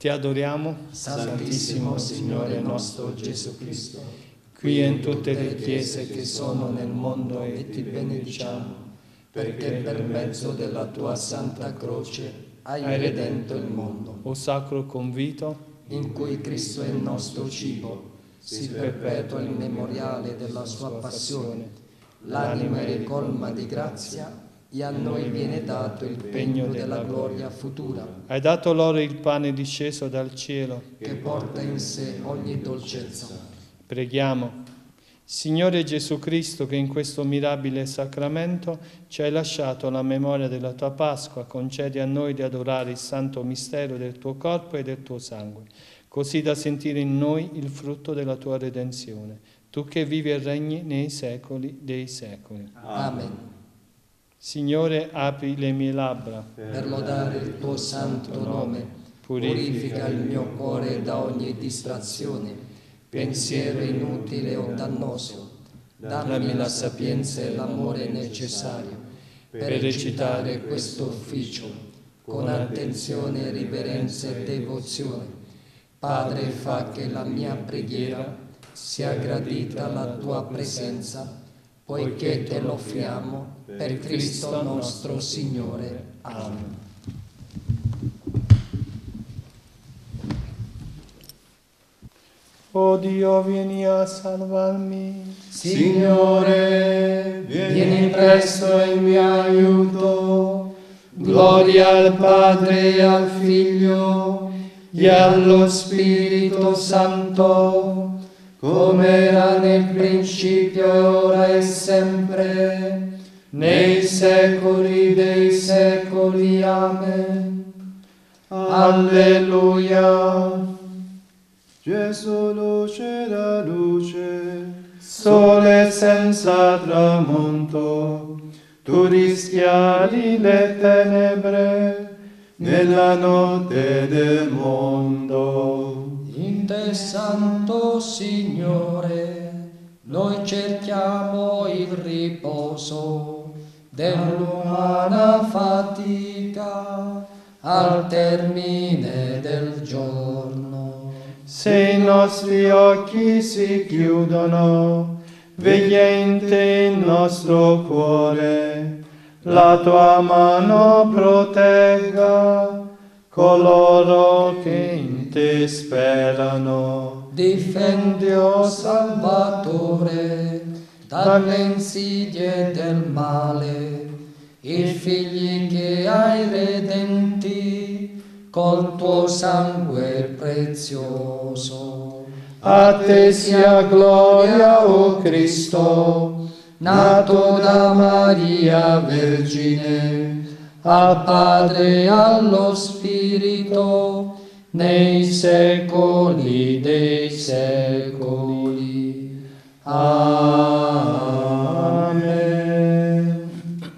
Ti adoriamo, Santissimo Signore nostro Gesù Cristo, qui e in tutte le chiese che sono nel mondo e ti benediciamo, perché per mezzo della tua Santa Croce hai redento il mondo, o sacro convito, in cui Cristo è il nostro cibo, si perpetua il memoriale della sua passione. L'anima è colma di grazia e a noi viene dato il pegno della gloria futura. Hai dato loro il pane disceso dal cielo, che porta in sé ogni dolcezza. Preghiamo. Signore Gesù Cristo, che in questo mirabile sacramento ci hai lasciato la memoria della tua Pasqua, concedi a noi di adorare il santo mistero del tuo corpo e del tuo sangue, così da sentire in noi il frutto della tua redenzione. Tu che vivi e regni nei secoli dei secoli. Amen. Signore, apri le mie labbra per lodare il tuo santo nome. Purifica il mio cuore da ogni distrazione, pensiero inutile o dannoso. Dammi la sapienza e l'amore necessario per recitare questo ufficio con attenzione, riverenza e devozione. Padre, fa che la mia preghiera sia gradita alla tua presenza, poiché te lo offriamo per Cristo nostro Signore. Amen. O Dio, vieni a salvarmi. Signore, vieni presto in mio aiuto. Gloria al Padre e al Figlio e allo Spirito Santo, come era nel principio, ora e sempre, nei secoli dei secoli. Amen. Alleluia. Gesù, luce da luce, Sole senza tramonto, tu rischiari le tenebre nella notte del mondo. In te, Santo Signore, noi cerchiamo il riposo dell'umana fatica al termine del giorno. Se i nostri occhi si chiudono, vegliente il nostro cuore, la tua mano protegga coloro che in te sperano. Difendi, o Salvatore, dalle insidie del male, i figli che hai redenti col tuo sangue prezioso. A te sia gloria, o Cristo, nato da Maria Vergine, al Padre e allo Spirito, nei secoli dei secoli. Amen.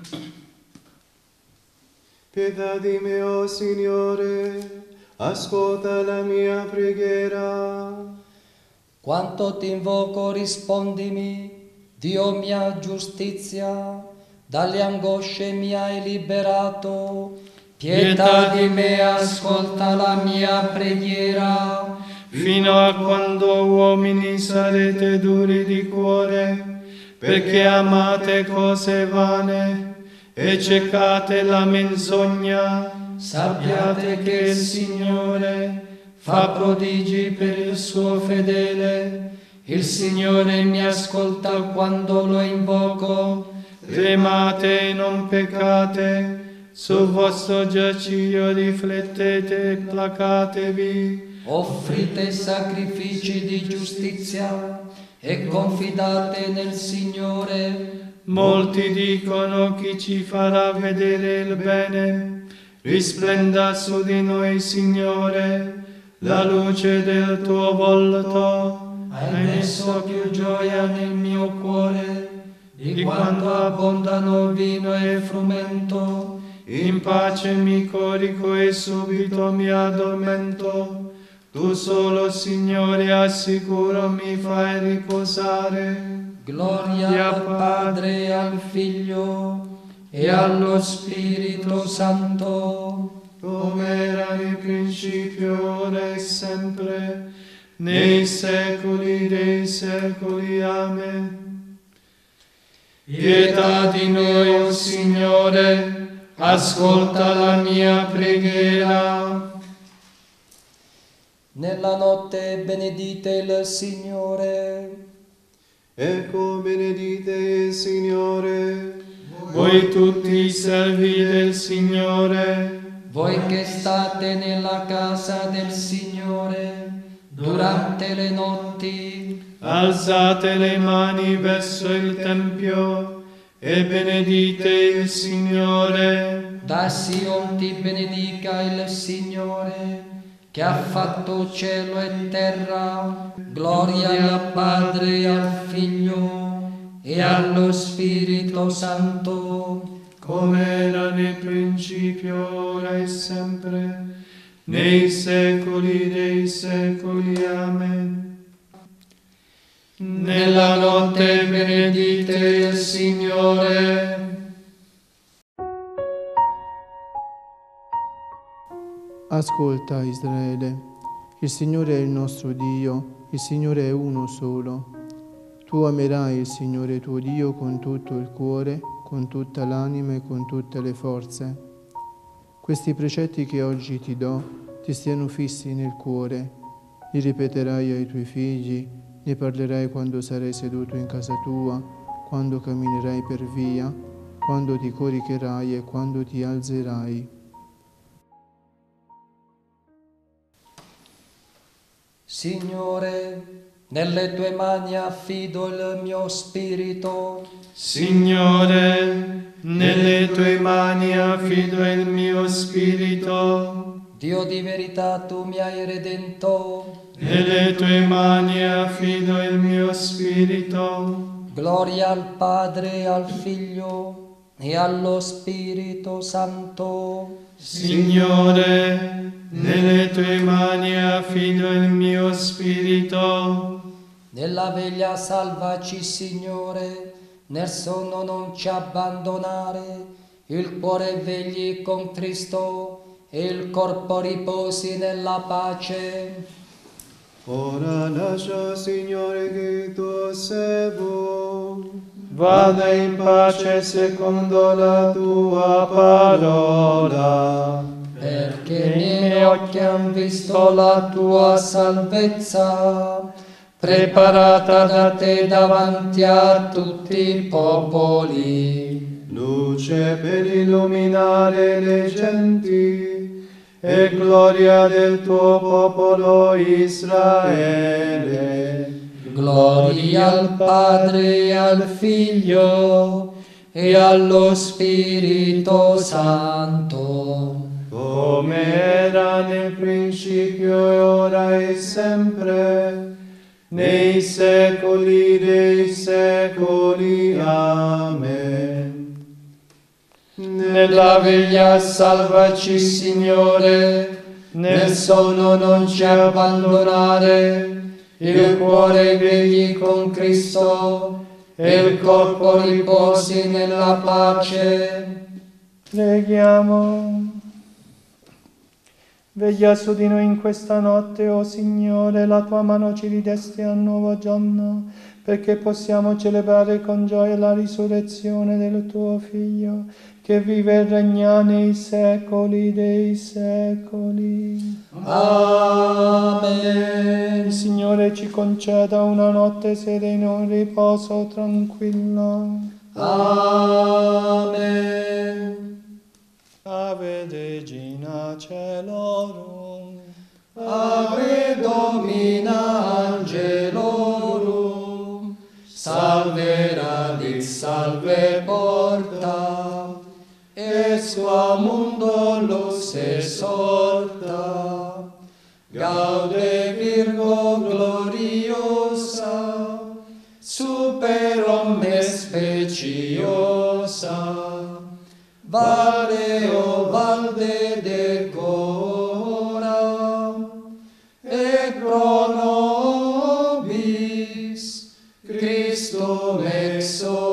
pietà di me, o Signore, ascolta la mia preghiera. Quanto ti invoco, rispondimi, Dio mia giustizia, dalle angosce mi hai liberato. Pietà di me, ascolta la mia preghiera. fino a quando uomini sarete duri di cuore, perché amate cose vane e cercate la menzogna. Sappiate che il Signore fa prodigi per il suo fedele. Il Signore mi ascolta quando lo invoco. Tremate e non peccate, sul vostro giaciglio riflettete e placatevi. Offrite sacrifici di giustizia e confidate nel Signore. Molti dicono: chi ci farà vedere il bene? Risplenda su di noi, Signore, la luce del tuo volto. Hai messo più gioia nel mio cuore di quando abbondano vino e frumento. In pace mi corico e subito mi addormento. Tu solo, Signore, al sicuro mi fai riposare. Gloria al Padre e al Figlio e allo Spirito Santo, come era nel principio, ora e sempre, nei secoli dei secoli. Amen. Pietà di noi, o Signore, ascolta la mia preghiera. Nella notte benedite il Signore. Ecco, benedite il Signore. Voi tutti i servi del Signore, Voi che state nella casa del Signore durante le notti, alzate le mani verso il Tempio e benedite il Signore. da Sion ti benedica il Signore, che ha fatto cielo e terra. Gloria al Padre e al Figlio e allo Spirito Santo, come era nel principio, ora e sempre, nei secoli dei secoli. Amen. Nella notte benedite il Signore. Ascolta, Israele, il Signore è il nostro Dio, il Signore è uno solo. Tu amerai il Signore tuo Dio con tutto il cuore, con tutta l'anima e con tutte le forze. Questi precetti che oggi ti do ti stiano fissi nel cuore, li ripeterai ai tuoi figli, ne parlerai quando sarai seduto in casa tua, quando camminerai per via, quando ti coricherai e quando ti alzerai. Signore, nelle tue mani affido il mio spirito. Signore, nelle tue mani affido il mio spirito. Dio di verità, tu mi hai redento. Nelle tue mani affido il mio spirito. Gloria al Padre, al Figlio e allo Spirito Santo. Signore, nelle tue mani affido il mio spirito. Nella veglia salvaci, Signore, nel sonno non ci abbandonare. Il cuore vegli con Cristo e il corpo riposi nella pace. Ora lascia, Signore, che tuo servo Vada in pace secondo la tua parola. Perché i miei occhi han visto la tua salvezza, preparata da te davanti a tutti i popoli. luce per illuminare le genti e gloria del tuo popolo Israele. Gloria al Padre e al Figlio e allo Spirito Santo, come era nel principio e ora e sempre, nei secoli dei secoli. Amen. Nella veglia salvaci, Signore, nel sonno non ci abbandonare, il cuore vegli con Cristo e il corpo riposi nella pace. Preghiamo. Veglia su di noi in questa notte, o Signore, la tua mano ci ridesti a nuovo giorno, perché possiamo celebrare con gioia la risurrezione del tuo Figlio, che vive e regna nei secoli dei secoli. Amen. Il Signore ci conceda una notte serena e un riposo tranquillo. Amen. Ave Regina Caelorum, Ave Domina Angelorum, salve radix, salve porta, es qua mundo lux exorta, gaude Virgo gloriosa, super omnes speciosa, Vale o valde decora, e pro nobis Christum exo